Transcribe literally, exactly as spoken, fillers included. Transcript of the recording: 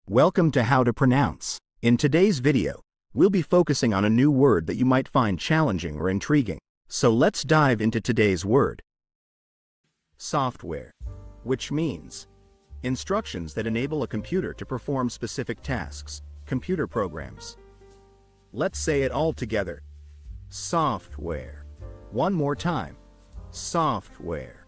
Welcome to How to Pronounce. In today's video, we'll be focusing on a new word that you might find challenging or intriguing. So let's dive into today's word. Software, which means instructions that enable a computer to perform specific tasks, computer programs. Let's say it all together. Software. One more time. Software.